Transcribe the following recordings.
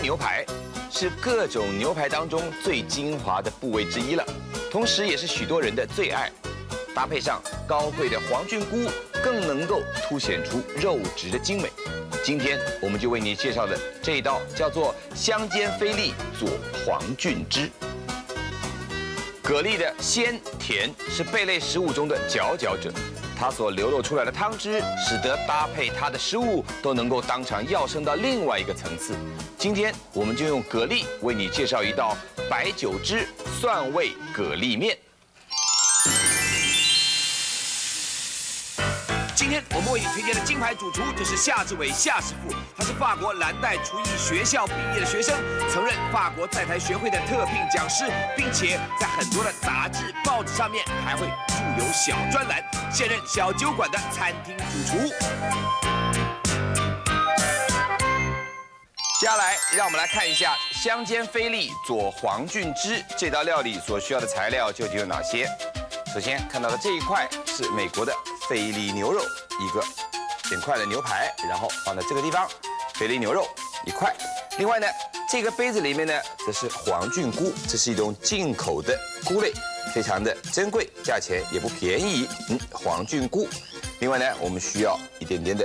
牛排是各种牛排当中最精华的部位之一了，同时也是许多人的最爱。搭配上高贵的黄菌菇，更能够凸显出肉质的精美。今天我们就为你介绍的这一道叫做香煎菲力佐黄菌汁。蛤蜊的鲜甜是贝类食物中的佼佼者，它所流露出来的汤汁，使得搭配它的食物都能够当场跃升到另外一个层次。今天我们就用蛤蜊为你介绍一道白酒汁蒜味蛤蜊面。 今天我们为你推荐的金牌主厨就是夏志伟夏师傅，他是法国蓝带厨艺学校毕业的学生，曾任法国在台学会的特聘讲师，并且在很多的杂志、报纸上面还会著有小专栏，现任小酒馆的餐厅主厨。 接下来，让我们来看一下香煎菲力佐黄菌汁这道料理所需要的材料究竟有哪些。首先看到的这一块是美国的菲力牛肉，一个整块的牛排，然后放在这个地方，菲力牛肉1块。另外呢，这个杯子里面呢，则是黄菌菇，这是一种进口的菇类，非常的珍贵，价钱也不便宜。黄菌菇。另外呢，我们需要一点点的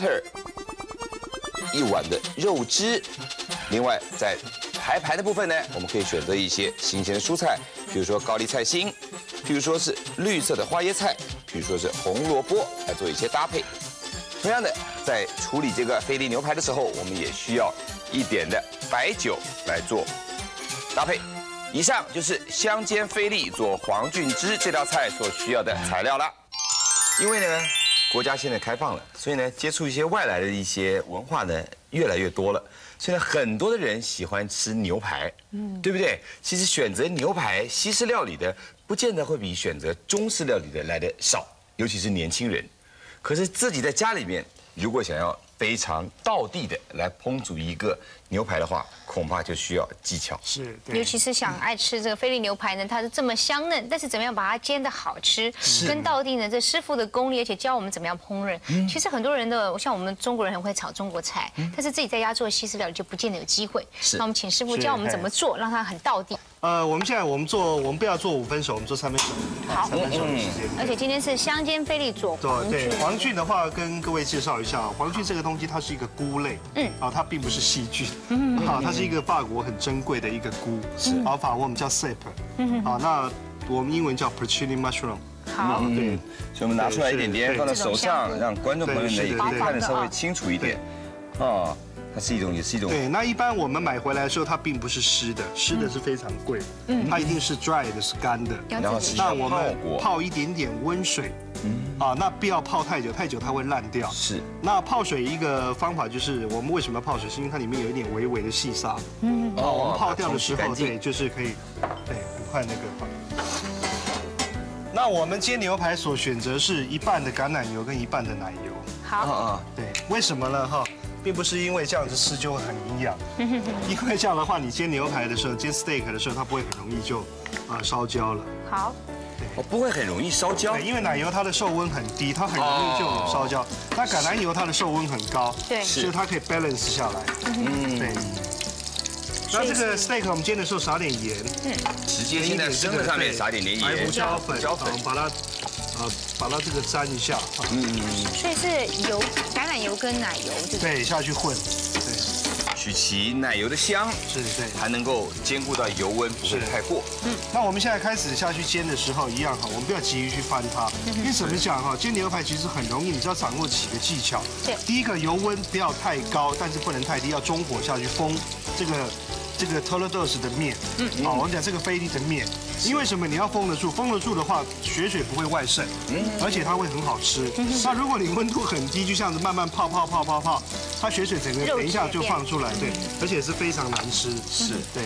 butter。1碗的肉汁，另外在排盘的部分呢，我们可以选择一些新鲜的蔬菜，比如说高丽菜心，比如说是绿色的花椰菜，比如说是红萝卜，来做一些搭配。同样的，在处理这个菲力牛排的时候，我们也需要一点的白酒来做搭配。以上就是香煎菲力佐黄菌汁这道菜所需要的材料了。因为呢，国家现在开放了，所以呢，接触一些外来的一些文化呢越来越多了。所以呢，很多的人喜欢吃牛排，对不对？其实选择牛排西式料理的，不见得会比选择中式料理的来的少，尤其是年轻人。可是自己在家里面，如果想要非常道地的来烹煮一个牛排的话，恐怕就需要技巧。 是， 尤其是想爱吃这个菲力牛排呢，它是这么香嫩，但是怎么样把它煎得好吃，跟道地呢这师傅的功力，而且教我们怎么样烹饪。其实很多人的，像我们中国人很会炒中国菜，但是自己在家做西式料理就不见得有机会。那我们请师傅教我们怎么做，让它很道地。 我们现在我们不要做5分熟，我们做3分熟。 好 ，3分熟的时间。 而且今天是香煎菲力佐黄菌。 对，黄菌的话跟各位介绍一下，黄菌这个东西它是一个菇类，它并不是细菌，它是一个法国很珍贵的一个菇，法国我们叫 cèpe，那我们英文叫 porcini mushroom。 好， 对， 所以我们拿出来一点点放在手上，让观众朋友们也可以看得稍微清楚一点。它是一种，也是一种。 对，那一般我们买回来的时候，它并不是湿的，湿的是非常贵，它一定是 dry 的，是干的。 然后是那我们泡一点点温水，那不要泡太久，太久它会烂掉。 是。 那泡水一个方法就是，我们为什么要泡水？是因为它里面有一点微微的细沙。我们泡掉的时候，对，就是可以，对，很快那个。那我们煎牛排所选择是1半的橄榄油跟1半的奶油。 好。 对，为什么呢？并不是因为这样子吃就会很营养，因为这样的话，你煎牛排的时候，煎 steak 的时候，它不会很容易就烧焦了。 好， 不会很容易烧焦。 对，因为奶油它的受温很低，它很容易就烧焦。那橄榄油它的受温很高， 对， 所以它可以 balance 下来。对。那这个 steak 我们煎的时候撒点盐， 直接先在生的上面撒点盐， 白胡椒粉，把它这个沾一下。 所以是油，橄榄油跟奶油， 对，下去混，对， 取其奶油的香， 是对， 还能够兼顾到油温不会太过。 那我们现在开始下去煎的时候一样我们不要急于去翻它，因为怎么讲煎牛排其实很容易，你只要掌握几个技巧。 对， 第一个油温不要太高，但是不能太低，要中火下去封这个 Toledo's 的面，我们讲这个菲力的面，因为什么？你要封得住，封得住的话，血水不会外渗，而且它会很好吃。那如果你温度很低，就这样子慢慢泡，它血水整个等一下就放出来，对，而且是非常难吃，是对。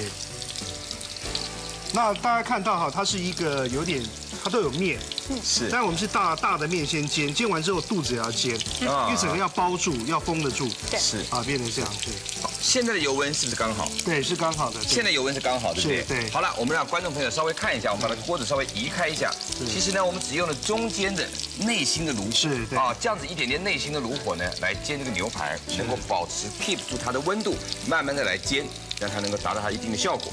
那大家看到它是一个有点，它都有面，是，但我们是大的面先煎，煎完之后肚子也要煎，因为整个要包住，要封得住， 是变成这样，对。 现在的油温是不是刚好？ 对，是刚好的。 现在油温是刚好，对不对？ 对。 好了，我们让观众朋友稍微看一下，我们把它锅子稍微移开一下。其实呢，我们只用了中间的内心的炉火， 是，对。 这样子一点点内心的炉火呢，来煎这个牛排，能够保持 keep 住它的温度，慢慢的来煎。 让它能够达到它一定的效果。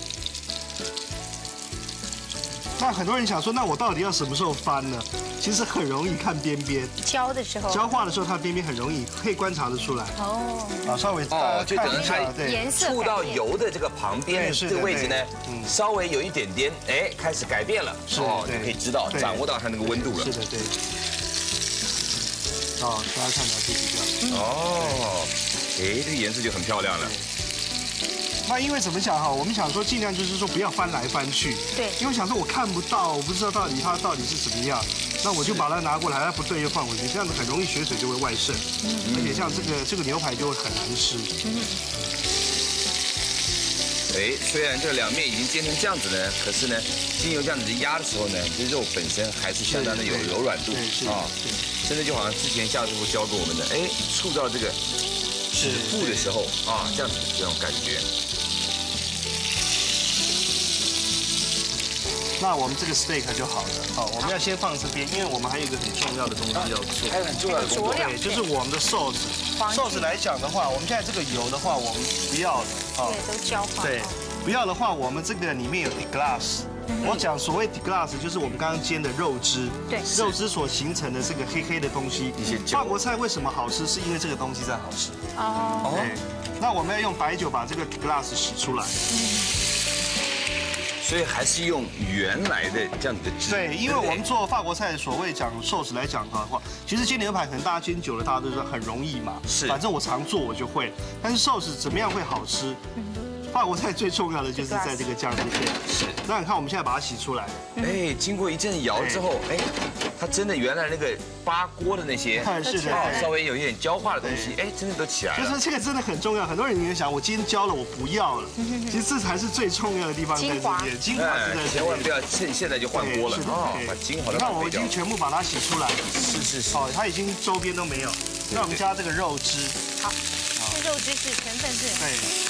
那很多人想说，那我到底要什么时候翻呢？其实很容易看边边， 焦的时候， 焦化的时候，它边边很容易可以观察得出来。 哦， 啊，稍微就等于它颜色触到油的这个旁边这个位置呢，稍微有一点点，哎，开始改变了，就可以知道掌握到它那个温度了。 是的，对。哦，大家看到这个哦，哎，这个颜色就很漂亮了。 那因为怎么讲哈，我们想说尽量就是说不要翻来翻去， 对， 因为想说我看不到，我不知道它到底是什么样，那我就把它拿过来，它不对又放回去，这样子很容易血水就会外渗，而且像这个牛排就会很难吃。 哎，虽然这两面已经煎成这样子呢，可是呢，经由这样子压的时候呢，这肉本身还是相当的有柔软度啊，真的就好像之前夏师傅教过我们的，哎，触到这个指腹的时候啊，这样子这种感觉。 那我们这个 steak 就好了。好，我们要先放这边，因为我们还有一个很重要的东西要做， 还有很重要的工作， 对，就是我们的寿司。寿司来讲的话，我们现在这个油的话，我们不要了， 对，都焦化。 对，不要的话，我们这个里面有 deglaze。我讲所谓 deglaze 就是我们刚刚煎的肉汁， 对， 肉汁所形成的这个黑黑的东西。法国菜为什么好吃？是因为这个东西在好吃。哦。对，那我们要用白酒把这个 deglaze 洗出来。 所以还是用原来的这样子的汁。 对，因为我们做法国菜，所谓讲寿司来讲的话，其实煎牛排可能大家煎久了，大家都说很容易嘛。 是， 反正我常做我就会。但是寿司怎么样会好吃？法国菜最重要的就是在这个酱汁片。是。那你看我们现在把它洗出来。 哎，经过一阵摇之后，哎，它真的原来那个扒锅的那些， 是的， 稍微有一点焦化的东西，哎，真的都起来了。 就是这个真的很重要，很多人也想我今天焦了，我不要了。其实这才是最重要的地方在这边，精华是在千万不要趁现在就换锅了啊，把精华的。 那我已经全部把它洗出来。 是。 哦，它已经周边都没有。那我们加这个肉汁。 好，这肉汁是成分是。 对。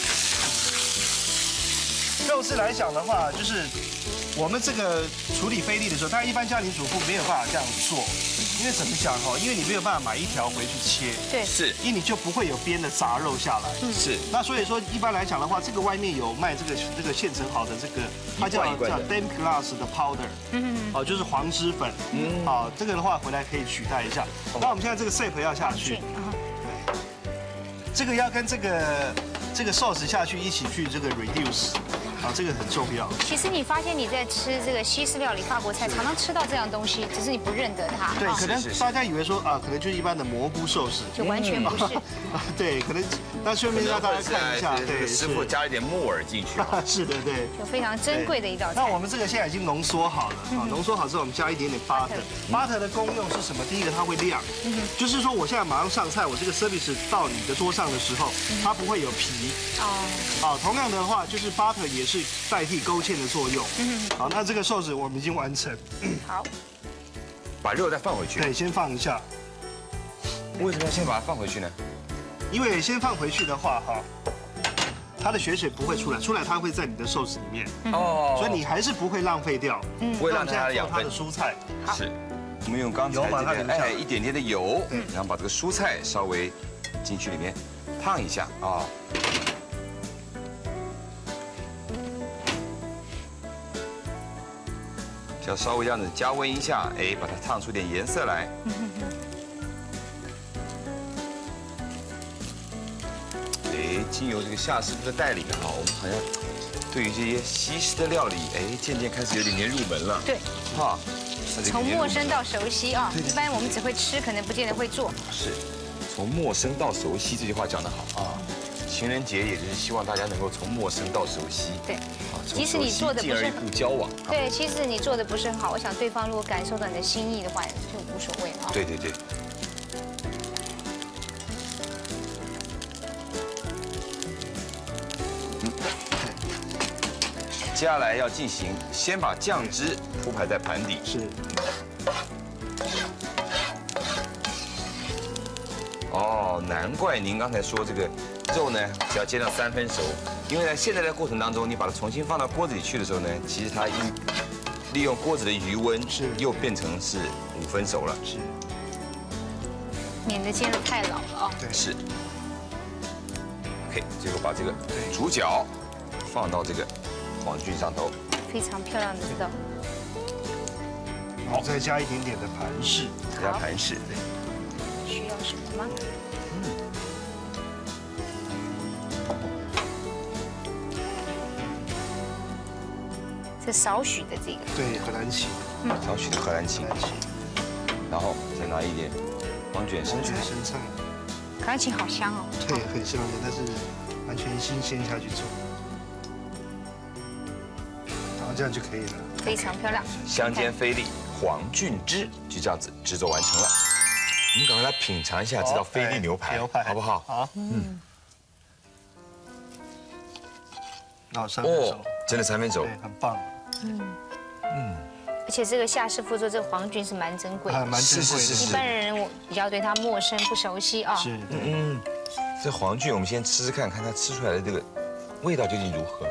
肉汁来讲的话，就是我们这个处理菲力的时候，当然一般家庭主妇没有办法这样做，因为怎么讲哈？因为你没有办法买一条回去切， 对， 是， 因为你就不会有边的杂肉下来， 是。那所以说一般来讲的话，这个外面有卖这个现成好的这个，它叫 demi-glace 的 powder， 哦，就是黄汁粉，好，这个的话回来可以取代一下。那我们现在这个 sap 要下去，对，这个要跟这个寿司下去一起去这个 reduce。啊，这个很重要。 其实你发现你在吃这个西式料理、法国菜，常常吃到这样东西，只是你不认得它。 对，可能大家以为说啊，可能就是一般的蘑菇寿司， 就完全不是。 对，可能那顺便让大家看一下，对， 师傅加一点木耳进去。 是的，对。 就非常珍贵的一道菜。 那我们这个现在已经浓缩好了，啊，浓缩好之后，我们加一点点 butter。butter 的功用是什么？第一个它会亮，就是说我现在马上上菜，我这个 service 到你的桌上的时候，它不会有皮。哦。好，同样的话，就是 butter 也是代替勾芡的作用。好，那这个寿司我们已经完成。 好， 把肉再放回去。 对，先放一下。 为什么要先把它放回去呢？ 因为先放回去的话，哈，它的血水不会出来，出来它会在你的寿司里面。哦。所以你还是不会浪费掉。 不会让它养分。 它的蔬菜。 是。我们用刚才这个一点点的油，然后把这个蔬菜稍微进去里面烫一下啊。只要稍微这样子加温一下，哎，把它烫出点颜色来。哎，经由这个夏师傅的带领啊，我们好像对于这些西式的料理，哎，渐渐开始有点入门了。 对，哈，从陌生到熟悉啊。一般我们只会吃，可能不见得会做。 是，从陌生到熟悉，这句话讲得好啊。情人节也就是希望大家能够从陌生到熟悉。 对。即使你做的不是进而一步交往， 对，其实你做的不是很好，我想对方如果感受到你的心意的话，就无所谓了。 对对对。接下来要进行，先把酱汁铺排在盘底。 是。 哦，难怪您刚才说这个肉呢，只要煎到3分熟，因为在现在的过程当中，你把它重新放到锅子里去的时候呢，其实它利用锅子的余温，又变成是5分熟了。是。 免得煎得太老了啊。 对。 是。 OK， 最后把这个主角放到这个黄菌上头， 非常漂亮的这道。 然后再加一点点的盘饰， 加盘饰。 需要什么吗？这少许的这个， 对，荷兰芹， 少许的荷兰芹，然后再拿一点黄卷生菜。 荷兰芹好香哦。 对，很香的，但是完全新鲜下去做，然后这样就可以了。 非常漂亮。 香煎菲力黄菌汁就这样子制作完成了。我们赶快来品尝一下这道菲力牛排，好不好？ 好。然后三分熟， 真的三分熟， 对，很棒。 而且这个夏师傅说这个黄菌是蛮珍贵的， 蛮珍贵的。 一般人我比较对它陌生不熟悉啊。 是，对。 这黄菌我们先吃吃看，看它吃出来的这个味道究竟如何。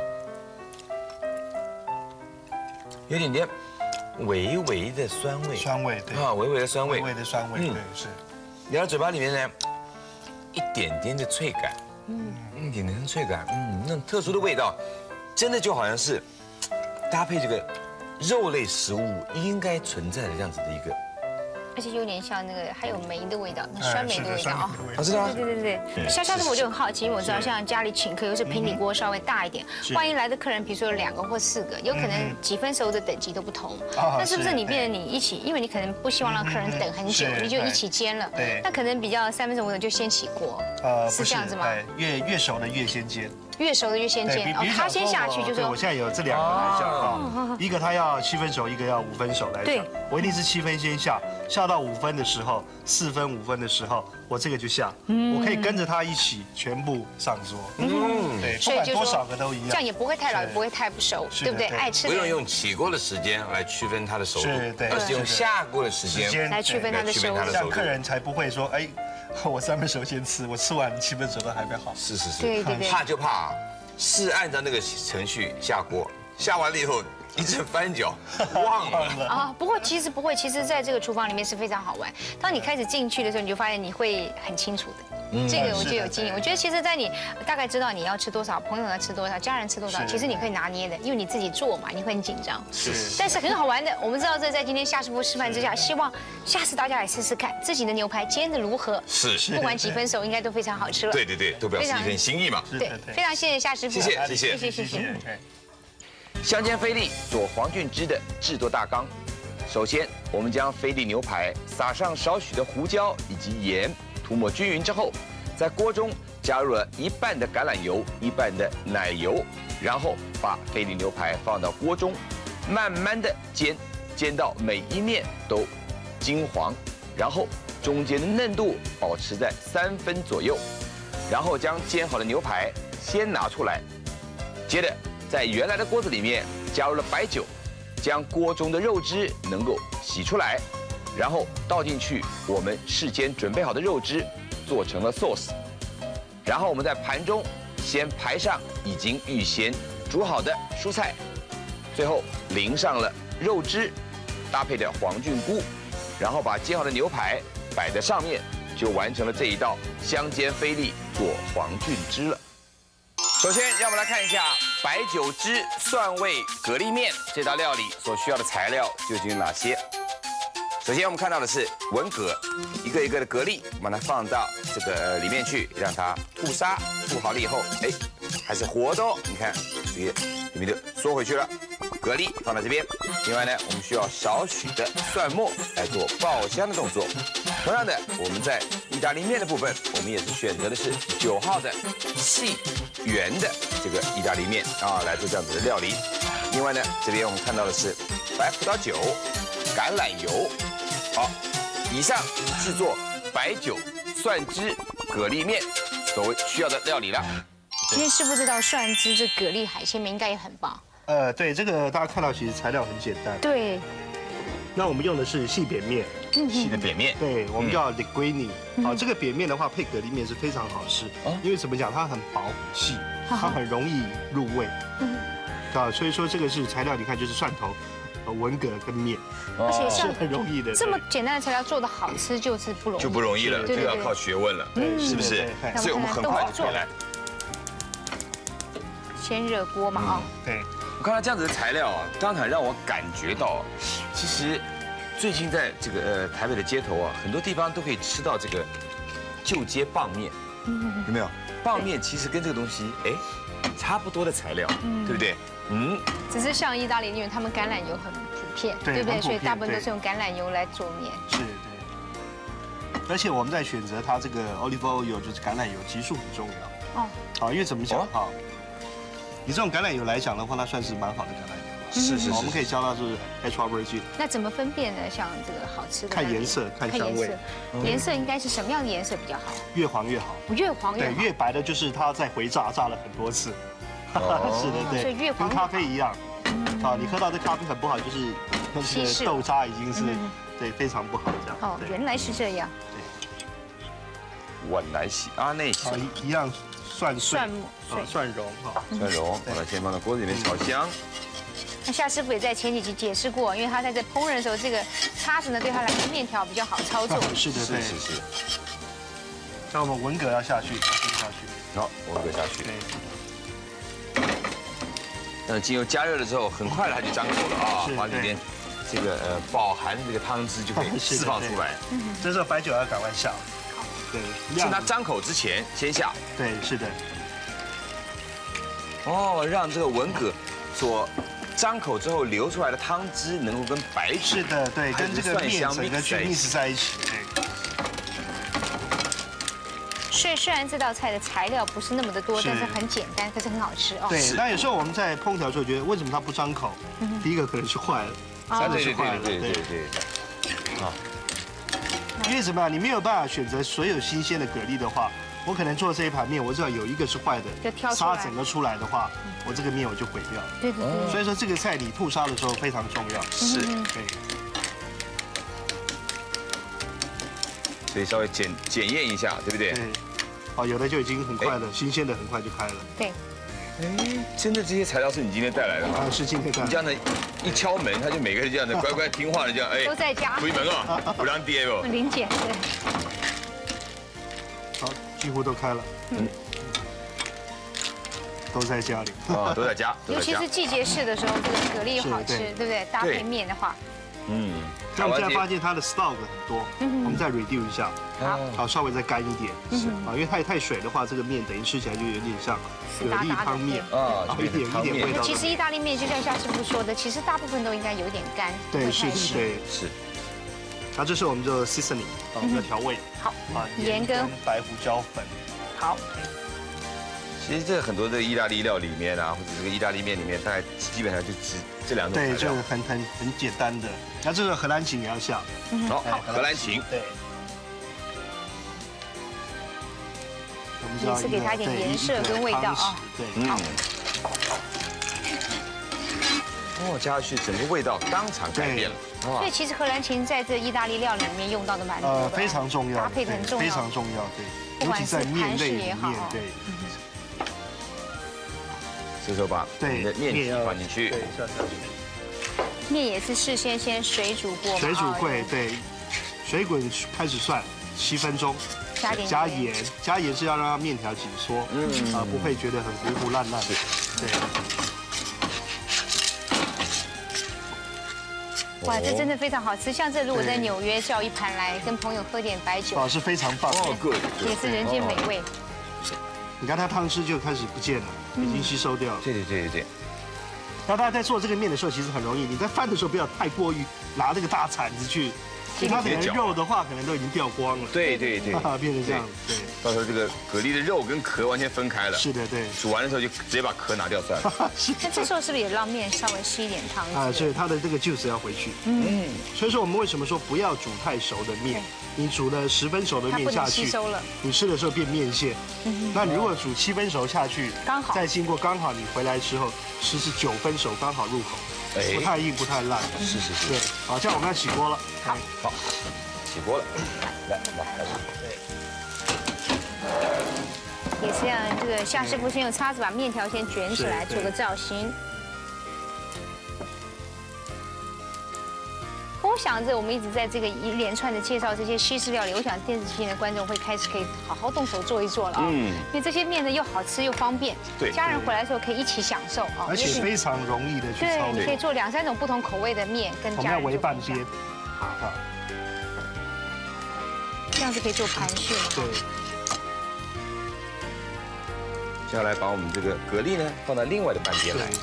有点点微微的酸味， 酸味，对啊，微微的酸味， 微微的酸味，对，是。 咬到嘴巴里面呢，一点点的脆感，一点点的脆感，那种特殊的味道，真的就好像是搭配这个肉类食物应该存在的这样子的一个。 而且有点像那个，还有梅的味道，酸梅的味道啊。 是的。 对。夏师傅我就很好奇，因为我知道像家里请客，又是平底锅稍微大一点，万一来的客人，比如说有2个或4个，有可能几分熟的等级都不同。那是不是你变成你一起，因为你可能不希望让客人等很久，你就一起煎了。 对。 那可能比较3分熟的就先起锅。是这样子吗？ 越熟的越先煎。 越熟的越先煎，它先下去就是。 我现在有这2个来讲啊，一个它要7分熟，一个要5分熟来讲。我一定是7分先下，下到5分的时候，4分5分的时候，我这个就下，我可以跟着它一起全部上桌。对，不管多少个都一样。 这样也不会太老，也不会太不熟，对不对？爱吃。 不用用起锅的时间来区分它的熟度，而是用下锅的时间来区分它的熟度， 这样客人才不会说，哎，我3分熟先吃，我吃完7分熟都还没好。 是。 对。 怕就怕是按照那个程序下锅，下完了以后一阵翻搅，忘了啊。不过其实不会，其实在这个厨房里面是非常好玩。当你开始进去的时候，你就发现你会很清楚的。这个我就有经验。我觉得其实，在你大概知道你要吃多少，朋友要吃多少，家人吃多少，其实你可以拿捏的，因为你自己做嘛，你会很紧张。 是。 但是很好玩的，我们知道这在今天夏师傅示范之下，希望下次大家来试试看自己的牛排煎的如何。 是。 不管几分熟，应该都非常好吃了。 对，都表示一份心意嘛。 对，非常谢谢夏师傅。 谢谢。香煎菲力做黄菌汁的制作大纲：首先，我们将菲力牛排撒上少许的胡椒以及盐，涂抹均匀之后，在锅中加入了1半的橄榄油、1半的奶油，然后把菲力牛排放到锅中，慢慢的煎到每一面都金黄，然后中间的嫩度保持在3分左右，然后将煎好的牛排先拿出来，接着在原来的锅子里面加入了白酒，将锅中的肉汁能够洗出来，然后倒进去我们事先准备好的肉汁，做成了 sauce。然后我们在盘中先排上已经预先煮好的蔬菜，最后淋上了肉汁，搭配着黄菌菇，然后把煎好的牛排摆在上面，就完成了这一道香煎菲力做黄菌汁了。首先，让我们来看一下白酒汁蒜味蛤蜊面这道料理所需要的材料究竟有哪些。首先，我们看到的是文蛤，一个一个的蛤蜊，把它放到这个里面去，让它吐沙，吐好了以后，哎，还是活的哦。你看，这个里面就缩回去了。蛤蜊放在这边。另外呢，我们需要少许的蒜末来做爆香的动作。同样的，我们在意大利面的部分，我们也是选择的是9号的细圆的这个意大利面啊，来做这样子的料理。另外呢，这边我们看到的是白葡萄酒、橄榄油。好，以上制作白酒蒜汁蛤蜊面所需要的料理了。 今天师傅这道蒜汁这蛤蜊海鲜面应该也很棒。 对，这个大家看到其实材料很简单。 对。 那我们用的是细扁面， 细的扁面。 对，我们叫 linguine。好，这个扁面的话配蛤蜊面是非常好吃，因为怎么讲，它很薄很细，它很容易入味。啊，所以说这个是材料，你看就是蒜头、文蛤跟面， 而且像很容易的。 这么简单的材料做的好吃就是不容易， 就不容易了，这个要靠学问了，是不是？所以我们很快就可以来先热锅嘛啊。 对， 我看到这样子的材料啊，当场让我感觉到，其实最近在这个台北的街头啊，很多地方都可以吃到这个旧街棒面，有没有？棒面其实跟这个东西差不多的材料，对不对？ 只是像意大利，因为他们橄榄油很普遍，对不对？所以大部分都是用橄榄油来做面。 是，对。而且我们在选择它这个 olive oil 就是橄榄油，级数很重要。哦。好，因为怎么讲哈？你这种橄榄油来讲的话，它算是蛮好的橄榄油。 是。 我们可以教它是 extra virgin。 那怎么分辨呢？像这个好吃的？ 看颜色，看香味。 颜色应该是什么样的颜色比较好？ 越黄越好。 越黄越好。 对，越白的就是它在回炸了很多次。是的，对。 所以越黄跟咖啡一样。啊，你喝到这咖啡很不好，就是那个豆渣已经是对非常不好这样。 哦，原来是这样。 晚来洗啊，那洗一样蒜蓉哈， 蒜蓉，把它先放到锅子里面炒香。 那夏师傅也在前几集解释过，因为他在这烹饪的时候，这个叉子呢对他来说面条比较好操作。 是的，对。是。那我们文蛤要下去，下去。 好，文蛤下去。那精油加热了之后，很快它就张口了啊，把里面这个饱含的这个汤汁就可以释放出来。 这时候白酒要赶快下。对， 趁它张口之前先下。 对，是的。 哦，让这个文蛤所张口之后流出来的汤汁能够跟白酒是的，对，跟这个面整个去 mix 在一起。对。 所以虽然这道菜的材料不是那么的多，但是很简单，可是很好吃哦。 对，那有时候我们在烹调的时候觉得，为什么它不张口？第一个可能是坏了，真的是坏了。对。啊。因为什么呀？你没有办法选择所有新鲜的蛤蜊的话，我可能做这一盘面，我知道有一个是坏的，沙整个出来的话，我这个面我就毁掉了。 对。 所以说这个菜你吐沙的时候非常重要。 是。 对。 所以稍微检验一下，对不对？ 对。哦，有的就已经很快了，新鲜的很快就开了。 对。 真的这些材料是你今天带来的吗？ 是今天带来的。 你这样的一敲门，他就每个人这样的乖乖听话的这样， 都在家。 回门啊，不让爹哦。 零检对。 好，几乎都开了。都在家里。 啊，都在家。 尤其是季节式的时候，这个蛤蜊又好吃，对不对？搭配面的话。 那我们现在发现它的 stock 很多，我们再 reduce 一下，好，稍微再干一点，啊，因为太水的话，这个面等于吃起来就有点像蛤蜊汤面啊，一点味道。 其实意大利面就像夏师傅说的，其实大部分都应该有一点干， 对，是。那这是我们的 seasoning， 我们的调味， 好，盐跟白胡椒粉， 好。 其实这很多的意大利料里面啊，或者这个意大利面里面，大概基本上就只这两种材料。 对，就很简单的。那这个荷兰芹也要下。 好，荷兰芹。 对。 也是给它一点颜色跟味道啊。 对。好。 加下去，整个味道当场改变了。 所以其实荷兰芹在这意大利料理里面用到的蛮多的。 非常重要。 搭配的很重要。 非常重要，对。尤其在面类里面，对。 这时候把你的面体放进去， 对，下去。 面也是事先水煮过吗？ 水煮过，对，水滚开始涮7分钟，加盐，加盐是要让它面条紧缩，不会觉得很糊烂。对。 哇，这真的非常好吃。像这如果在纽约叫一盘来跟朋友喝点白酒， 是非常棒， 也是人间美味。 你看它汤汁就开始不见了，已经吸收掉了。 对。 那大家在做这个面的时候，其实很容易。你在翻的时候不要太过于拿那个大铲子去，其他可能肉的话可能都已经掉光了。 对， 变成这样。对。 到时候这个蛤蜊的肉跟壳完全分开了。 是的，对。 煮完的时候就直接把壳拿掉算了。 那这时候是不是也让面稍微吸一点汤汁？ 啊，所以它的这个 juice 要回去。所以说我们为什么说不要煮太熟的面？你煮了10分熟的面下去，你吃的时候变面线。那你如果煮7分熟下去， 刚好再经过刚好你回来之后吃是9分熟，刚好入口，不太硬不太烂。 是。 对，好，这样我们要起锅了。 好，起锅了，来，开始。 也是让这个夏师傅先用叉子把面条先卷起来，做个造型。 想着我们一直在这个一连串的介绍这些西式料理，我想电视机前的观众会开始可以好好动手做一做了啊。因为这些面呢又好吃又方便， 对， 家人回来的时候可以一起享受啊。 而且非常容易的去操作。 对，你可以做2、3种不同口味的面跟家人。 我们要围半边。 好。这样子可以做盘式。 对。 接下来把我们这个蛤蜊呢放到另外的半边来。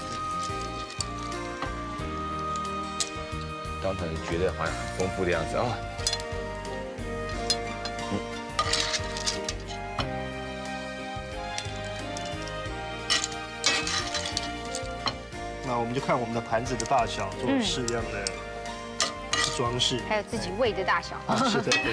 刚才觉得好像很丰富的样子啊。 那我们就看我们的盘子的大小，做适量的装饰， 还有自己胃的大小。 是的，对。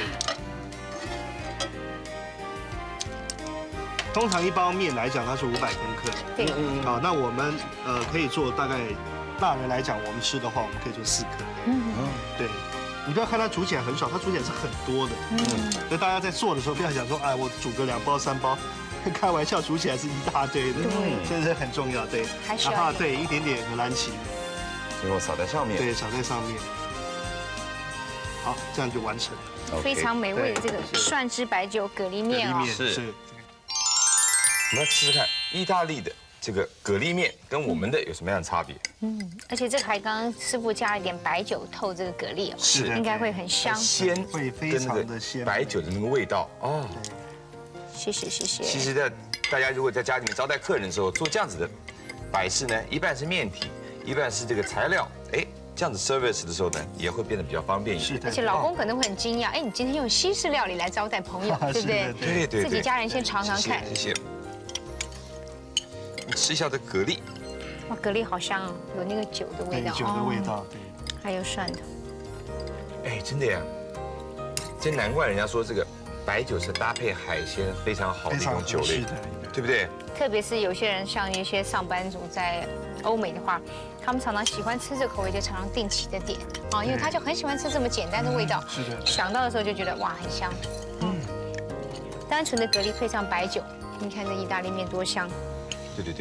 通常一包面来讲，它是500公克。 对。 好，那我们可以做大概大人来讲，我们吃的话，我们可以做4克。对。你不要看它煮起来很少，它煮起来是很多的。所以大家在做的时候不要想说，哎，我煮个2包3包。开玩笑，煮起来是一大堆的，这是很重要，对。 还需要对一点点荷兰芹， 最后撒在上面。 对，撒在上面。好，这样就完成了。 非常美味的这个蒜汁白酒蛤蜊面哦。 是。我们来试试看意大利的这个蛤蜊面跟我们的有什么样的差别？ 而且这个还刚刚师傅加了一点白酒透这个蛤蜊哦， 是， 应该会很香， 鲜， 会非常的鲜， 白酒的那个味道哦。 谢谢。 其实，大家如果在家里面招待客人的时候做这样子的摆饰呢，一半是面体，一半是这个材料，哎，这样子 service 的时候呢，也会变得比较方便一点。 而且老公可能会很惊讶，哎，你今天用西式料理来招待朋友，对不对？ 对。 自己家人先尝尝看。 谢谢。你吃一下这蛤蜊。 哇，蛤蜊好香哦，有那个酒的味道。 酒的味道，对。 还有蒜头。 哎，真的呀，真难怪人家说这个。白酒是搭配海鲜非常好的一种酒类，对不对？ 特别是有些人，像一些上班族在欧美的话，他们常常喜欢吃这口味，就常常定期的点啊，因为他就很喜欢吃这么简单的味道。 是的。 想到的时候就觉得哇，很香。单纯的蛤蜊配上白酒，你看这意大利面多香。 对。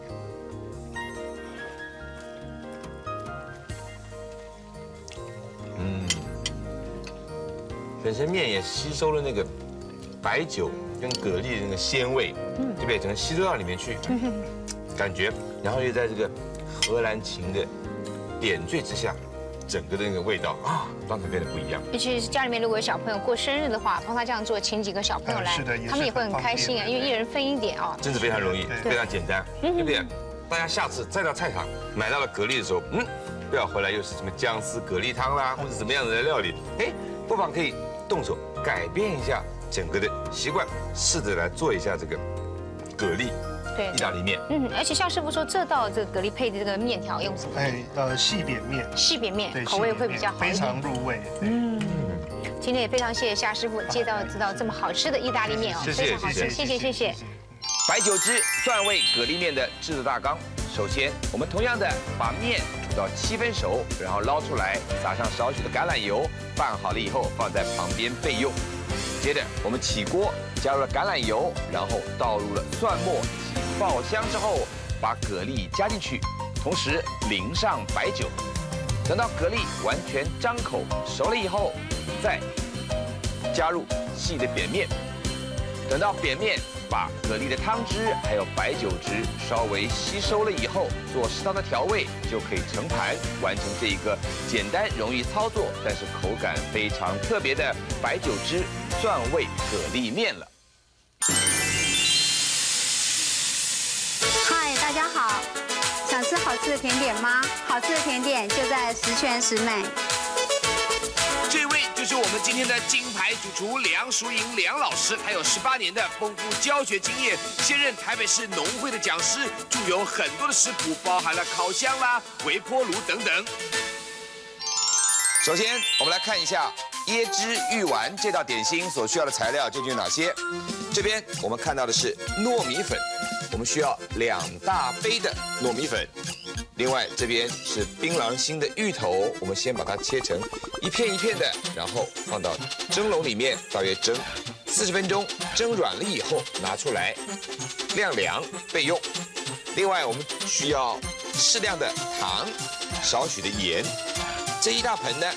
本身面也吸收了那个白酒跟蛤蜊的那个鲜味，对不对？整个吸收到里面去，感觉，然后又在这个荷兰芹的点缀之下，整个的那个味道啊，完全变得不一样。 尤其是家里面如果有小朋友过生日的话，帮他这样做，请几个小朋友来，他们也会很开心啊，因为一人分一点啊。 真的非常容易，非常简单，对不对？大家下次再到菜场买到了蛤蜊的时候，不要回来又是什么姜丝蛤蜊汤啦，或者什么样的料理，哎，不妨可以动手改变一下整个的习惯，试着来做一下这个蛤蜊意大利面。 而且像师傅说，这道这个蛤蜊配的这个面条用什么？ 细扁面。 细扁面，口味会比较好一点， 非常入味。 今天也非常谢谢夏师傅介绍这道这么好吃的意大利面哦，非常好吃，谢谢。 白酒汁蒜味蛤蜊面的制作大纲，首先我们同样的把面煮到7分熟，然后捞出来，撒上少许的橄榄油，拌好了以后放在旁边备用。接着我们起锅，加入了橄榄油，然后倒入了蒜末，起爆香之后，把蛤蜊加进去，同时淋上白酒。等到蛤蜊完全张口熟了以后，再加入细的扁面。等到扁面把蛤蜊的汤汁还有白酒汁稍微吸收了以后，做适当的调味，就可以盛盘，完成这一个简单容易操作，但是口感非常特别的白酒汁蒜味蛤蜊面了。 嗨，大家好，想吃好吃的甜点吗？好吃的甜点就在十全十美。 这位就是我们今天的金牌主厨梁淑莹梁老师，还有18年的丰富教学经验，现任台北市农会的讲师，著有很多的食谱，包含了烤箱啦、微波炉等等。 首先，我们来看一下椰汁芋丸这道点心所需要的材料究竟有哪些。这边我们看到的是糯米粉，我们需要2大杯的糯米粉。另外这边是槟榔心的芋头，我们先把它切成一片一片的，然后放到蒸笼里面，大约蒸40分钟，蒸软了以后拿出来晾凉备用。另外我们需要适量的糖，少许的盐。这一大盆呢，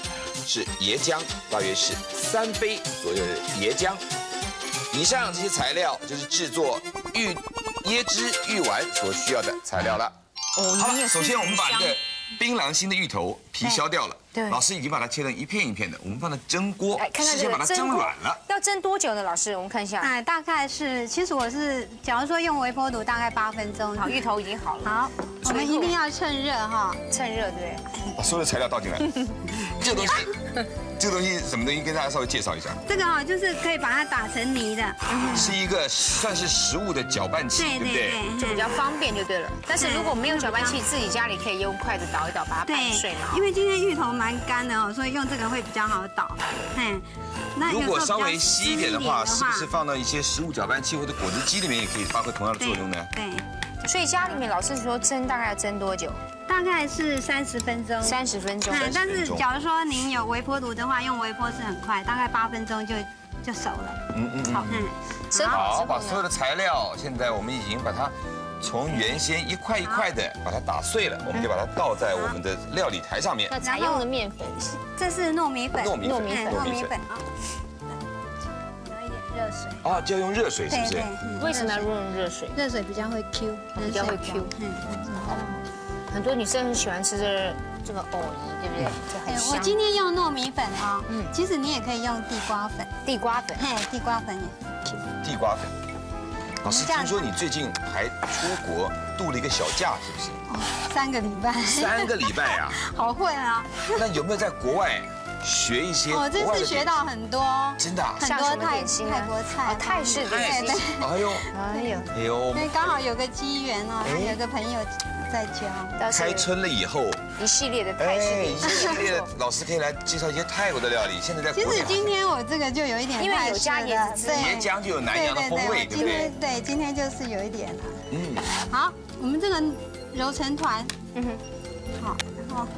是椰浆，大约是3杯左右的椰浆。以上这些材料就是制作椰汁芋丸所需要的材料了。好了，首先我们把这个槟榔心的芋头皮削掉了。 对， 老师已经把它切成一片一片的，我们放在蒸锅，事先把它蒸软了。 要蒸多久呢？老师，我们看一下。 哎，大概是，其实我是，假如说用微波炉，大概8分钟。 好，芋头已经好了。好， 我们一定要趁热哈， 趁热对。 把所有的材料倒进来。这个东西什么东西？跟大家稍微介绍一下。 这个哈，就是可以把它打成泥的， 是一个算是食物的搅拌器，对不对？ 就比较方便就对了。但是如果没有搅拌器，自己家里可以用筷子捣一捣，把它拌碎嘛。 因为今天芋头蛮干的哦，所以用这个会比较好捣。 如果稍微稀一点的话，是不是放到一些食物搅拌器或者果汁机里面也可以发挥同样的作用呢？ 对。 所以家里面老师说蒸大概要蒸多久？ 大概是30分钟。 30分钟。 但是假如说您有微波炉的话，用微波是很快，大概8分钟就熟了。好， 好，把所有的材料，现在我们已经把它从原先一块一块的把它打碎了，我们就把它倒在我们的料理台上面。 那采用的面粉， 这是糯米粉。 糯米粉啊。拿一点热水。 啊，就要用热水是不是？ 为什么要用热水？ 热水比较会 Q， 比较会 Q。很多女生很喜欢吃这个藕泥，对不对？就很香。 我今天用糯米粉啊，其实你也可以用地瓜粉。 地瓜粉， 地瓜粉也 Q。 地瓜粉。老师，听说你最近还出国度了一个小假，是不是 ？3个礼拜。 3个礼拜啊！ 好会啊！ 那有没有在国外学一些？ 我这次学到很多。真的？很多泰国菜。 泰式的。 哎呦！ 哎呦！因为刚好有个机缘哦，有个朋友在教。 开春了以后， 一系列的泰式， 一系列的老师可以来介绍一些泰国的料理。现在在其实今天我这个就有一点， 因为有加椰子， 椰浆就有南洋的风味，对不对？ 对，今天就是有一点了。好，我们这个揉成团。好，然后，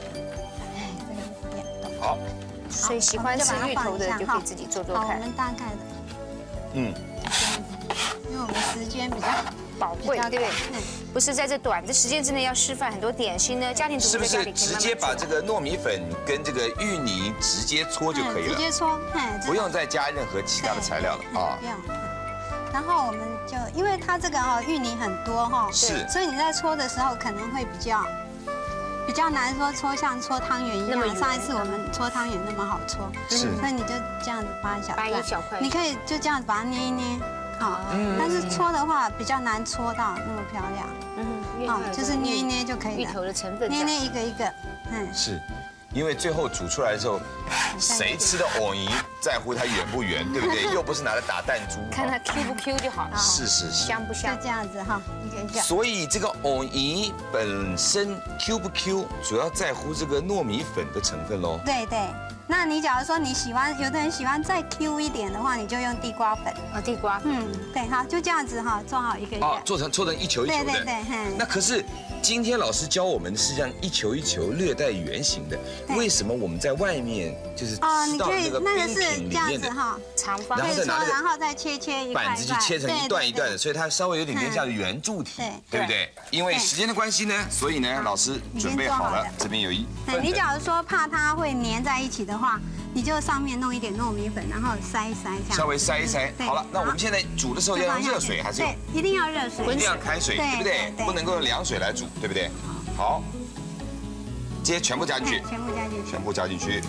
好。 所以喜欢吃芋头的就可以自己做做看。 我们大概的，因为我们时间比较宝贵，对不对？不是在这短的时间之内要示范很多点心呢，家庭主妇在家里可以慢慢做。 是不是直接把这个糯米粉跟这个芋泥直接搓就可以了？ 直接搓， 不用再加任何其他的材料了啊。 不用。然后我们就因为它这个芋泥很多哈， 是， 所以你在搓的时候可能会比较难说搓像搓汤圆一样。上一次我们搓汤圆那么好搓，所以你就这样子扒一小块，你可以就这样子把它捏一捏。好，但是搓的话比较难搓到那么漂亮。就是捏一捏就可以了。 芋头的成分， 捏一个一个。 是，因为最后煮出来的时候，谁吃的藕泥在乎它圆不圆，对不对？又不是拿来打弹珠， 看它 Q 不 Q 就好了。 是， 香不香？ 就这样子哈，一个一个。 所以这个藕泥本身 Q 不 Q， 主要在乎这个糯米粉的成分喽。 对。那你假如说你喜欢，有的人喜欢再 Q 一点的话，你就用地瓜粉。 地瓜。 对，好，就这样子哈，做好一个一个。 搓成一球一球的。 对。 那可是今天老师教我们是这样一球一球略带圆形的，为什么我们在外面就是吃到那个冰品里面的长方， 然后再切一块板子去切成一段一段的，所以它稍微有点偏向于圆柱体，对不对？因为时间的关系呢，所以呢，老师准备好了，这边有一份。 你假如说怕它会粘在一起的话，你就上面弄一点糯米粉，然后塞一塞这样。 稍微塞一塞。好了，那我们现在煮的时候要用热水还是？ 对，一定要热水， 一定要开水，对不对？不能够用凉水来煮，对不对？好，这些全部加进去，全部加进去。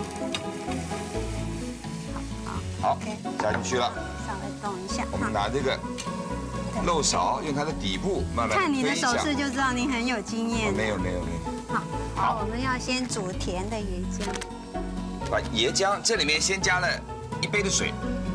好，加进去了。 稍微动一下。 我们拿这个漏勺，用它的底部慢慢看你的手势就知道你很有经验。 没有。 好，我们要先煮甜的椰浆。 把椰浆这里面先加了1杯的水。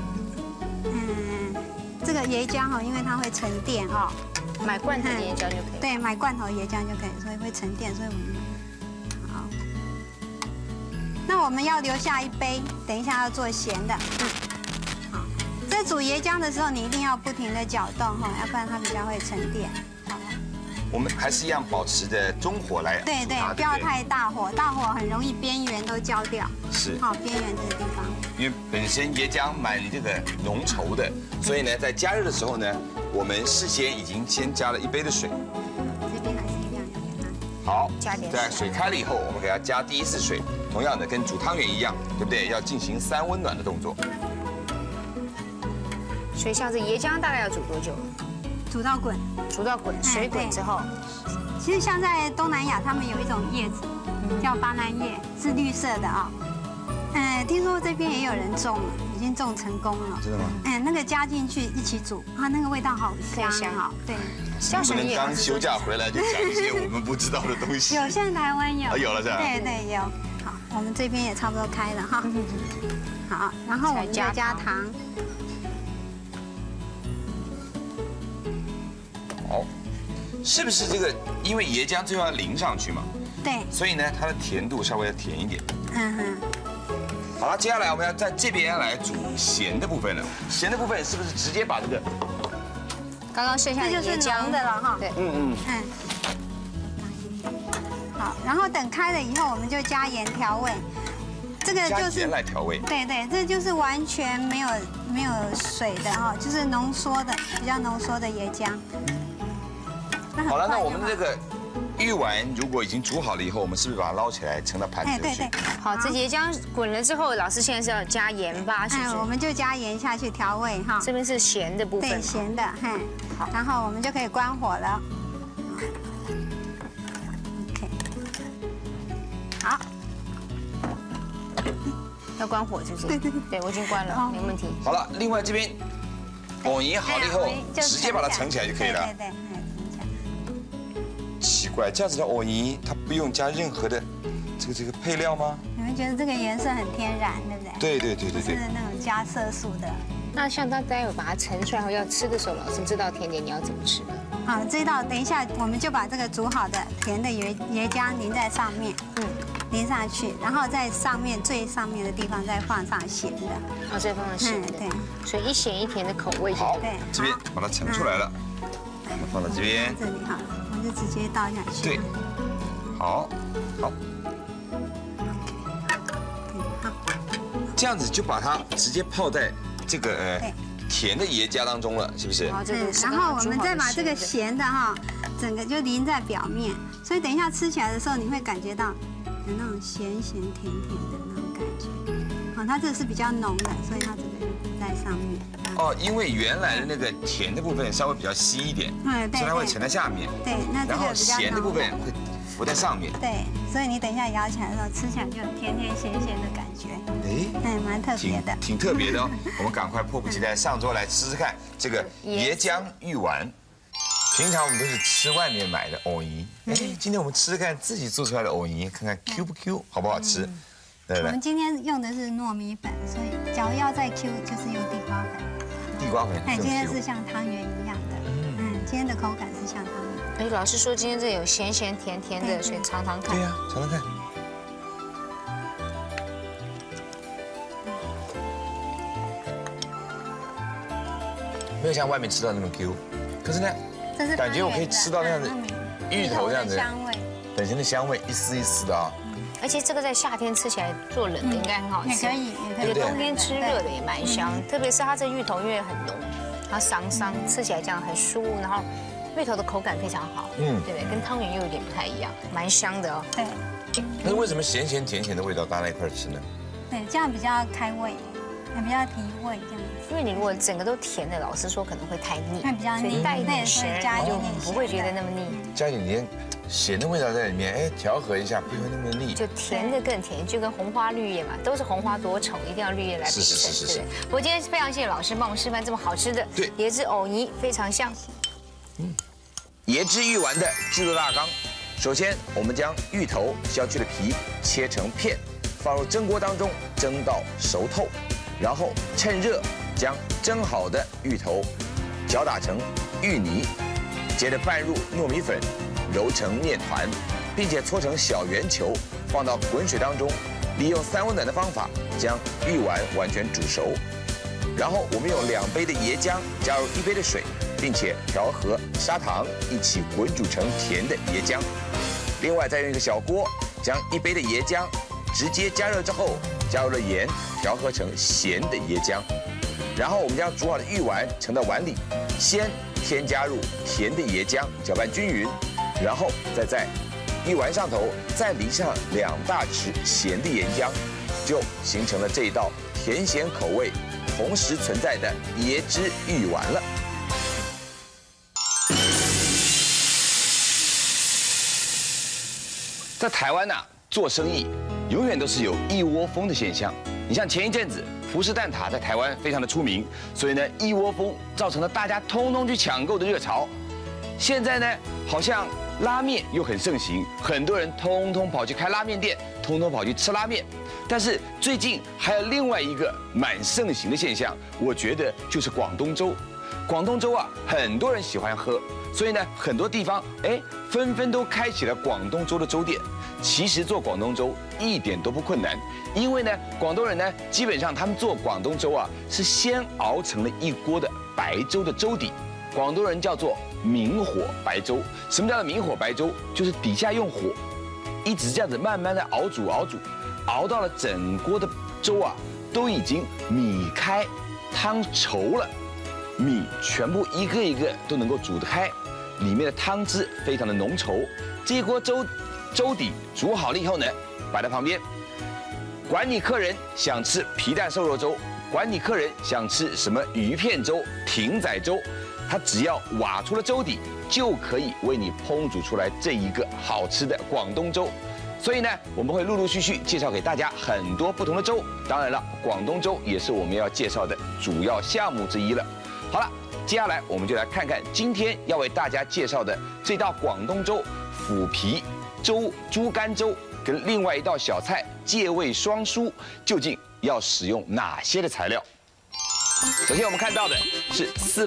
这个椰浆哈，因为它会沉淀哈， 买罐头椰浆就可以。 对，买罐头椰浆就可以，所以会沉淀，所以我们好。那我们要留下1杯，等一下要做咸的。好，在煮椰浆的时候，你一定要不停的搅动哈，要不然它比较会沉淀。 我们还是一样保持着中火来。 对，不要太大火，大火很容易边缘都焦掉。 是。 好，边缘这个地方。 因为本身椰浆蛮这个浓稠的，所以呢，在加热的时候呢，我们事先已经先加了1杯的水。 这边还是一样要给它好， 加点在水开了以后，我们给它加第一次水，同样的跟煮汤圆一样，对不对？要进行3温暖的动作。 所以像这椰浆大概要煮多久？ 煮到滚， 煮到滚，水滚之后。 其实像在东南亚，他们有一种叶子叫巴南叶，是绿色的啊。听说这边也有人种了，已经种成功了。 真的吗？ 那个加进去一起煮啊，那个味道好香啊。对。 不能刚休假回来就讲一些我们不知道的东西。 有，现在台湾有。 有了是吧？ 对，有。好，我们这边也差不多开了哈。好，然后我们再加糖。 好，是不是这个？因为椰浆最后要淋上去嘛。 对。 所以呢，它的甜度稍微要甜一点。 嗯哼。 好了，接下来我们要在这边来煮咸的部分了。咸的部分是不是直接把这个？ 刚刚剩下的椰浆的了哈。 对， 好，然后等开了以后，我们就加盐调味。这个就是盐来调味。对， 这就是完全没有水的哈，就是浓缩的，比较浓缩的椰浆。 好了，那我们的这个玉丸如果已经煮好了以后，我们是不是把它捞起来盛到盘子里去？ 对。 好，这椰浆滚了之后，老师现在是要加盐巴，是不是？ 我们就加盐下去调味哈。 这边是咸的部分。 对，咸的，好，然后我们就可以关火了。OK， 好。 要关火是不是？对，我已经关了，没问题。 好了，另外这边藕泥好了以后，直接把它盛起来就可以了。 对， 奇怪，这样子的藕泥它不用加任何的这个配料吗？ 你们觉得这个颜色很天然，对不对？ 对。 是那种加色素的。 那像他待会把它盛出来后要吃的时候，老师这道甜点你要怎么吃？ 好，这道等一下我们就把这个煮好的甜的椰浆淋在上面，淋上去，然后在最上面的地方再放上咸的。 再放上咸的。对。所以一咸一甜的口味。 好，这边把它盛出来了，放到这边。 这里哈，我就直接倒下去。 对。好。这样子就把它直接泡在这个甜的椰浆当中了，是不是？ 然后我们再把这个咸的哈，整个就淋在表面，所以等一下吃起来的时候，你会感觉到有那种咸甜的那种感觉。它这是比较浓的，所以它这个就在上面。 因为原来的那个甜的部分稍微比较稀一点，所以它会沉在下面。 对，那然后咸的部分会浮在上面。 对，所以你等一下摇起来的时候，吃起来就有甜咸的感觉。蛮特别的， 挺特别的哦。我们赶快迫不及待上桌来吃吃看这个椰浆玉丸。平常我们都是吃外面买的藕泥，今天我们吃吃看自己做出来的藕泥，看看 Q 不 Q， 好不好吃？ 我们今天用的是糯米粉，所以假如要再 Q， 就是用地瓜粉。 地瓜粉。 今天是像汤圆一样的，今天的口感是像汤圆。 老师说今天这有咸甜的，所以尝尝看。 对呀，尝尝看。没有像外面吃到那么 Q， 可是呢，感觉我可以吃到那样的芋头这样子香味，本身的香味一丝一丝的啊。 而且这个在夏天吃起来做冷的应该很好吃， 也可以。 冬天吃热的也蛮香，特别是它这芋头因为很浓，它桑吃起来这样很酥，然后芋头的口感非常好，对不对？跟汤圆又有点不太一样，蛮香的哦。 对。 但是为什么咸甜的味道搭在一块吃呢？ 对，这样比较开胃，也比较提味这样。 因为你如果整个都甜的，老实说可能会太腻， 会比较腻， 带一点咸就不会觉得那么腻。 加一点咸的味道在里面，调和一下，不会那么腻。 就甜的更甜，就跟红花绿叶嘛，都是红花多丑，一定要绿叶来陪衬，对不对？我今天非常谢谢老师帮我们示范这么好吃的椰汁藕泥，非常香。 椰汁玉丸的制作大纲，首先我们将芋头削去了皮，切成片，放入蒸锅当中蒸到熟透，然后趁热将蒸好的芋头搅打成芋泥，接着拌入糯米粉，揉成面团，并且搓成小圆球，放到滚水当中，利用3温暖的方法将玉丸完全煮熟。然后我们用2杯的椰浆加入1杯的水，并且调和砂糖一起滚煮成甜的椰浆。另外再用一个小锅将1杯的椰浆直接加热之后，加入了盐，调和成咸的椰浆。然后我们将煮好的玉丸盛到碗里，先添加入甜的椰浆，搅拌均匀，然后再在一丸上头，再淋上2大匙咸的岩浆，就形成了这一道甜咸口味同时存在的椰汁芋丸了。在台湾做生意永远都是有一窝蜂的现象。你像前一阵子福士蛋挞在台湾非常的出名，所以呢一窝蜂造成了大家通通去抢购的热潮。现在呢好像拉面又很盛行，很多人通通跑去开拉面店，通通跑去吃拉面。但是最近还有另外一个蛮盛行的现象，我觉得就是广东粥。广东粥很多人喜欢喝，所以呢很多地方纷纷都开启了广东粥的粥店。其实做广东粥一点都不困难，因为呢广东人呢基本上他们做广东粥是先熬成了一锅的白粥的粥底，广东人叫做明火白粥。什么叫做明火白粥？就是底下用火一直这样子慢慢的熬煮，熬到了整锅的粥都已经米开汤稠了，米全部一个一个都能够煮得开，里面的汤汁非常的浓稠。这一锅粥底煮好了以后呢，摆在旁边。管你客人想吃皮蛋瘦肉粥，管你客人想吃什么鱼片粥、艇仔粥，他只要挖出了粥底，就可以为你烹煮出来这一个好吃的广东粥。所以呢，我们会陆陆续续介绍给大家很多不同的粥。当然了，广东粥也是我们要介绍的主要项目之一了。好了，接下来我们就来看看今天要为大家介绍的这道广东粥腐皮粥猪肝粥跟另外一道小菜芥味双酥究竟要使用哪些的材料。首先我们看到的是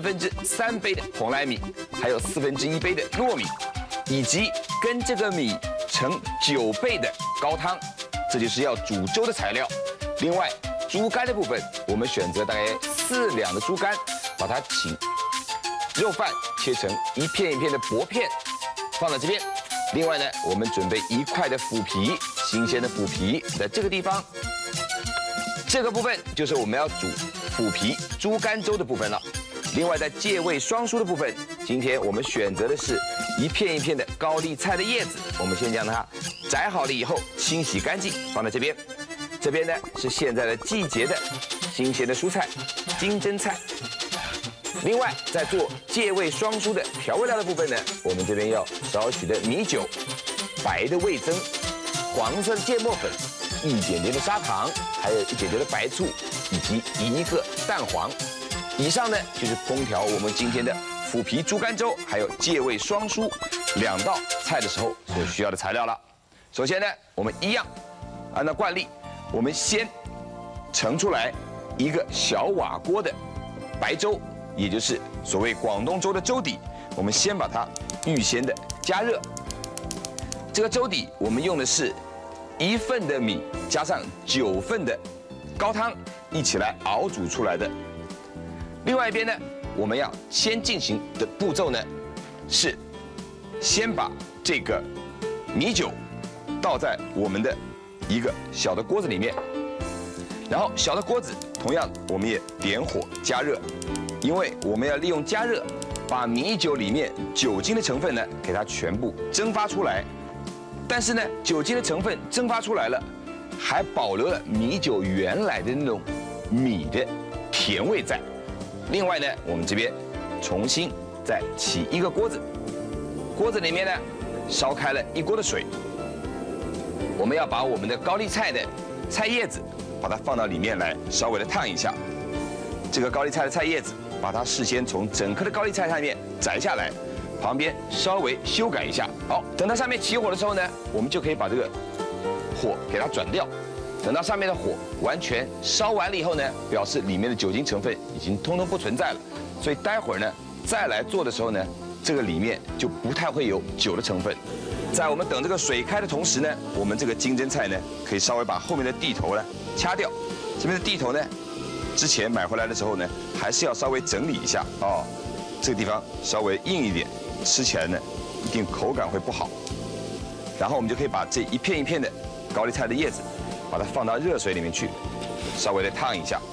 3/4杯的红莱米，还有1/4杯的糯米，以及跟这个米成9倍的高汤，这就是要煮粥的材料。另外猪肝的部分，我们选择大概4两的猪肝，把它请肉饭切成一片一片的薄片，放在这边。另外呢，我们准备1块的腐皮，新鲜的腐皮，在这个地方。这个部分就是我们要煮腐皮猪肝粥的部分了。另外在芥味双酥的部分，今天我们选择的是一片一片的高丽菜的叶子，我们先将它摘好了以后清洗干净，放在这边。这边呢是现在的季节的新鲜的蔬菜，金针菜。另外，在做芥味双酥的调味料的部分呢，我们这边要少许的米酒、白的味增、黄色的芥末粉、一点点的砂糖，还有一点点的白醋，以及1个蛋黄。以上呢就是烹调我们今天的腐皮猪肝粥，还有芥味双酥2道菜的时候所需要的材料了。首先呢，我们一样按照惯例，我们先盛出来1个小瓦锅的白粥。也就是所谓广东粥的粥底，我们先把它预先的加热。这个粥底我们用的是1份的米加上9份的高汤一起来熬煮出来的。另外一边呢，我们要先进行的步骤呢，是先把这个米酒倒在我们的一个小的锅子里面，然后小的锅子同样我们也点火加热。因为我们要利用加热，把米酒里面酒精的成分呢，给它全部蒸发出来。但是呢，酒精的成分蒸发出来了，还保留了米酒原来的那种米的甜味在。另外呢，我们这边重新再起一个锅子，锅子里面呢烧开了1锅的水。我们要把我们的高丽菜的菜叶子，把它放到里面来，稍微的烫一下。这个高丽菜的菜叶子，把它事先从整颗的高丽菜上面摘下来，旁边稍微修改一下。好，等它上面起火的时候呢，我们就可以把这个火给它转掉。等到上面的火完全烧完了以后呢，表示里面的酒精成分已经通通不存在了。所以待会儿呢再来做的时候呢，这个里面就不太会有酒的成分。在我们等这个水开的同时呢，我们这个金针菜呢，可以稍微把后面的蒂头呢掐掉。这边的蒂头呢，之前买回来的时候呢，还是要稍微整理一下哦，这个地方稍微硬一点，吃起来呢一定口感会不好。然后我们就可以把这一片一片的高丽菜的叶子，把它放到热水里面去，稍微的烫一下。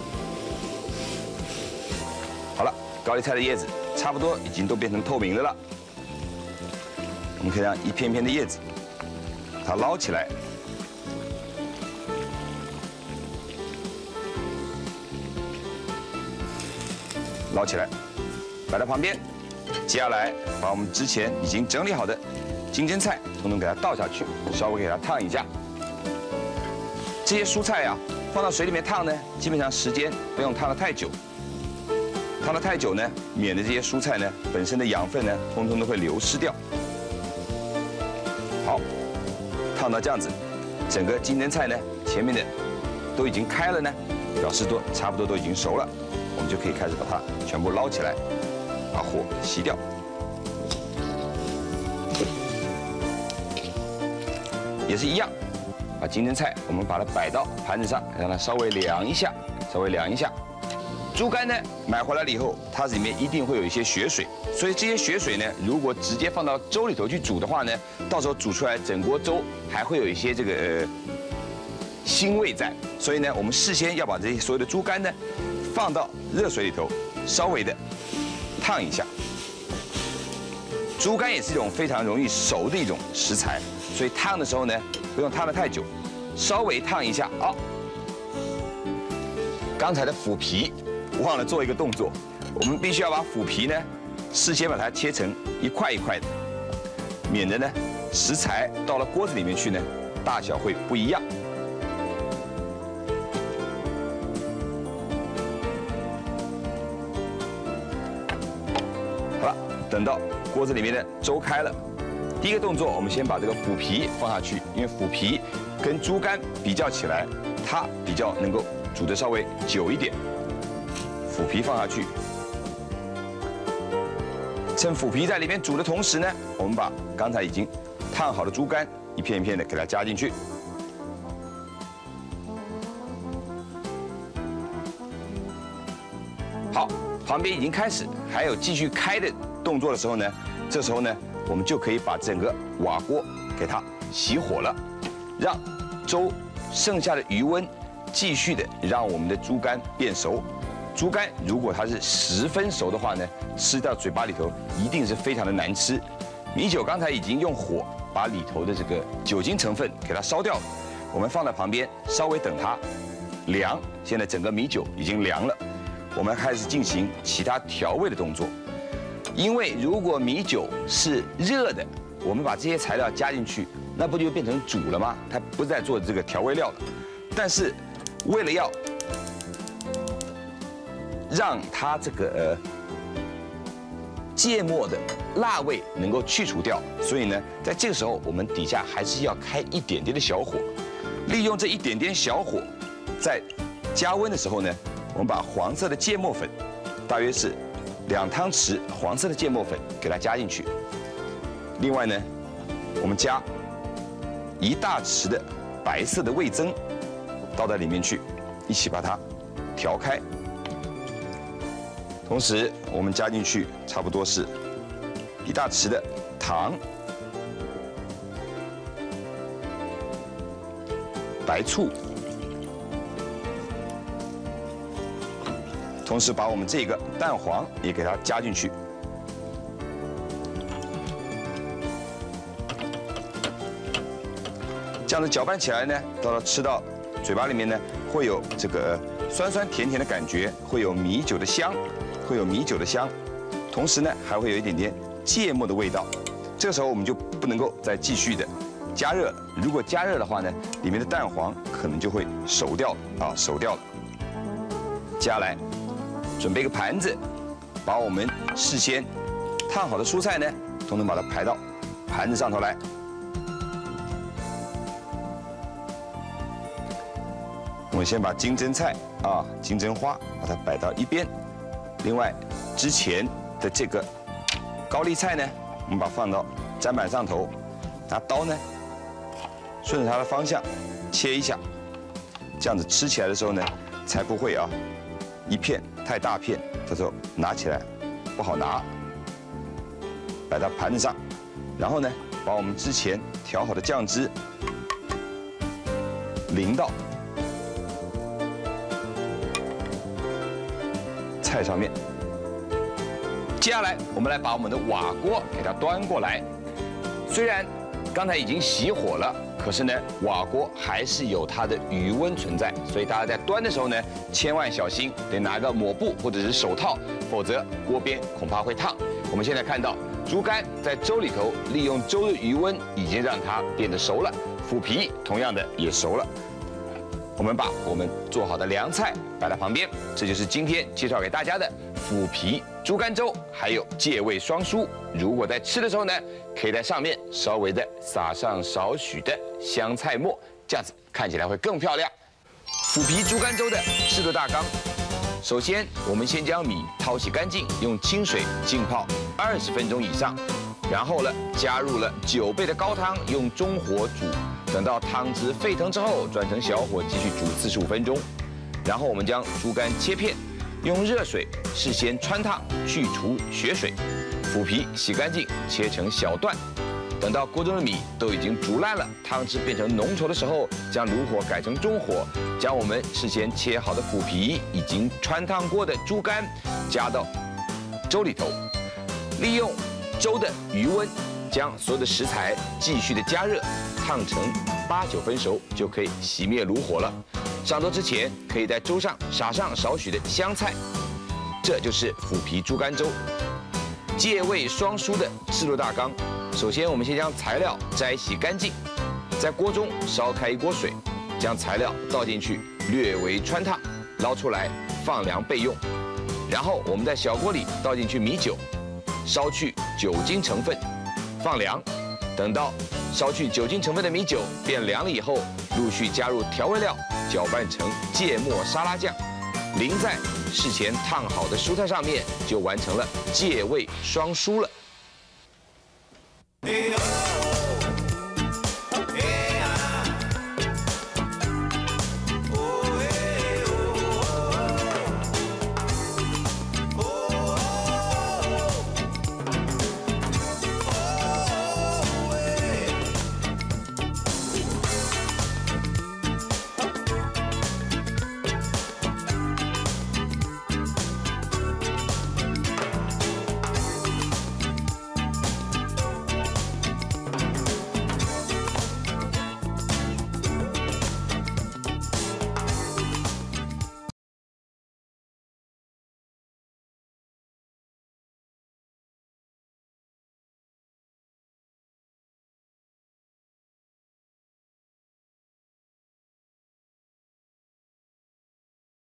好了，高丽菜的叶子差不多已经都变成透明的了，我们可以让一片片的叶子它捞起来。捞起来，摆到旁边。接下来把我们之前已经整理好的金针菜统统给它倒下去，稍微给它烫一下。这些蔬菜啊，放到水里面烫呢，基本上时间不用烫得太久。烫得太久呢，免得这些蔬菜呢本身的养分呢，通通都会流失掉。好，烫到这样子，整个金针菜呢前面的都已经开了呢，表示差不多都已经熟了。我们就可以开始把它全部捞起来，把火熄掉。也是一样，把金针菜我们把它摆到盘子上，让它稍微凉一下，稍微凉一下。猪肝呢，买回来了以后，它里面一定会有一些血水，所以这些血水呢，如果直接放到粥里头去煮的话呢，到时候煮出来整锅粥还会有一些这个腥味在。所以呢，我们事先要把这些所有的猪肝呢，放到热水里头，稍微的烫一下。猪肝也是一种非常容易熟的一种食材，所以烫的时候呢，不用烫得太久，稍微烫一下啊。刚才的腐皮忘了做一个动作，我们必须要把腐皮呢，事先把它切成一块一块的，免得呢食材到了锅子里面去呢，大小会不一样。好了，等到锅子里面的粥开了，第一个动作，我们先把这个腐皮放下去，因为腐皮跟猪肝比较起来，它比较能够煮得稍微久一点。腐皮放下去，趁腐皮在里面煮的同时呢，我们把刚才已经烫好的猪肝一片一片的给它加进去。好，旁边已经开始还有继续开的动作的时候呢，这时候呢，我们就可以把整个瓦锅给它熄火了，让粥剩下的余温继续的让我们的猪肝变熟。猪肝如果它是10分熟的话呢，吃到嘴巴里头一定是非常的难吃。米酒刚才已经用火把里头的这个酒精成分给它烧掉了，我们放在旁边稍微等它凉。现在整个米酒已经凉了，我们开始进行其他调味的动作。因为如果米酒是热的，我们把这些材料加进去，那不就变成煮了吗？它不再做这个调味料了。但是为了要让它这个芥末的辣味能够去除掉，所以呢，在这个时候我们底下还是要开一点点的小火，利用这一点点小火，在加温的时候呢，我们把黄色的芥末粉，大约是2汤匙黄色的芥末粉给它加进去。另外呢，我们加1大匙的白色的味噌倒在里面去，一起把它调开。同时，我们加进去差不多是1大匙的糖、白醋，同时把我们这个蛋黄也给它加进去。这样子搅拌起来呢，到了吃到嘴巴里面呢，会有这个酸酸甜甜的感觉，会有米酒的香。同时呢，还会有一点点芥末的味道。这个时候我们就不能够再继续的加热了，如果加热的话呢，里面的蛋黄可能就会熟掉了。接下来准备一个盘子，把我们事先烫好的蔬菜呢，统统把它排到盘子上头来。我们先把金针菜金针花把它摆到一边。另外，之前的这个高丽菜呢，我们把它放到砧板上头，拿刀呢，顺着它的方向切一下，这样子吃起来的时候呢，才不会一片太大片，到时候拿起来不好拿。摆到盘子上，然后呢，把我们之前调好的酱汁淋到菜上面。接下来，我们来把我们的瓦锅给它端过来。虽然刚才已经熄火了， 可是呢，瓦锅还是有它的余温存在，所以大家在端的时候呢，千万小心，得拿个抹布或者是手套，否则锅边恐怕会烫。我们现在看到猪肝在粥里头，利用粥的余温已经让它变得熟了，腐皮同样的也熟了。我们把我们做好的凉菜摆在旁边，这就是今天介绍给大家的腐皮猪肝粥，还有芥味双蔬。如果在吃的时候呢，可以在上面稍微的撒上少许的香菜末，这样子看起来会更漂亮。腐皮猪肝粥的制作大纲：首先，我们先将米淘洗干净，用清水浸泡20分钟以上，然后呢，加入了9倍的高汤，用中火煮。等到汤汁沸腾之后，转成小火继续煮45分钟。然后我们将猪肝切片，用热水事先汆烫，去除血水，腐皮洗干净，切成小段。等到锅中的米都已经煮烂了，汤汁变成浓稠的时候，将炉火改成中火，将我们事先切好的腐皮已经汆烫过的猪肝加到粥里头，利用粥的余温，将所有的食材继续的加热。烫成8、9分熟就可以熄灭炉火了。上桌之前，可以在粥上撒上少许的香菜。这就是腐皮猪肝粥。芥味双蔬的制作大纲：首先，我们先将材料摘洗干净，在锅中烧开1锅水，将材料倒进去，略微汆烫，捞出来放凉备用。然后我们在小锅里倒进去米酒，烧去酒精成分，放凉。等到烧去酒精成分的米酒变凉了以后，陆续加入调味料，搅拌成芥末沙拉酱，淋在事前烫好的蔬菜上面，就完成了芥味双蔬了。